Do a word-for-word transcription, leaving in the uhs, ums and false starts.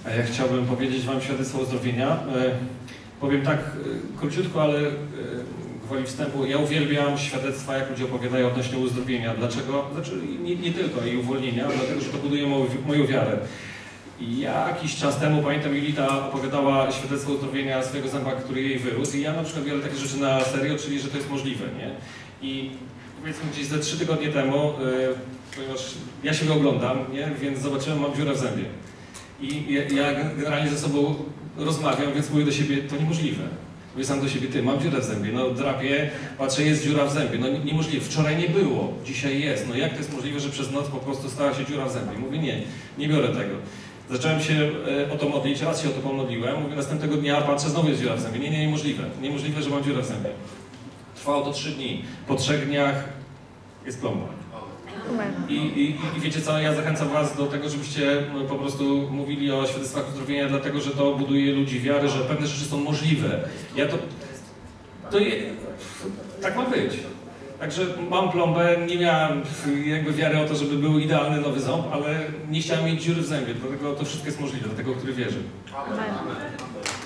A ja chciałbym powiedzieć Wam świadectwo uzdrowienia. E, powiem tak e, króciutko, ale e, gwoli wstępu. Ja uwielbiam świadectwa, jak ludzie opowiadają odnośnie uzdrowienia. Dlaczego? Znaczy nie, nie tylko i uwolnienia, dlatego że to buduje moją, moją wiarę. I jakiś czas temu, pamiętam, Julita opowiadała świadectwo uzdrowienia swojego zęba, który jej wyrósł. I ja na przykład biorę takie rzeczy na serio, czyli że to jest możliwe, nie? I powiedzmy gdzieś ze trzy tygodnie temu, e, ponieważ ja się oglądam, nie? Więc zobaczyłem, mam dziurę w zębie. I ja, ja generalnie ze sobą rozmawiam, więc mówię do siebie, to niemożliwe. Mówię sam do siebie, ty, mam dziurę w zębie, no drapię, patrzę, jest dziura w zębie, no niemożliwe, wczoraj nie było, dzisiaj jest, no jak to jest możliwe, że przez noc po prostu stała się dziura w zębie? Mówię, nie, nie biorę tego. Zacząłem się o to modlić, raz się o to pomodliłem, mówię, następnego dnia patrzę, znowu jest dziura w zębie, nie, nie, niemożliwe, niemożliwe, że mam dziurę w zębie. Trwało to trzy dni, po trzech dniach jest plomba. I, i, I wiecie co, ja zachęcam Was do tego, żebyście po prostu mówili o świadectwach uzdrowienia, dlatego że to buduje ludzi wiary, że pewne rzeczy są możliwe. Ja to... to je, tak ma być. Także mam plombę, nie miałem jakby wiary o to, żeby był idealny nowy ząb, ale nie chciałem mieć dziury w zębie, dlatego to wszystko jest możliwe, dlatego, który wierzy. Amen.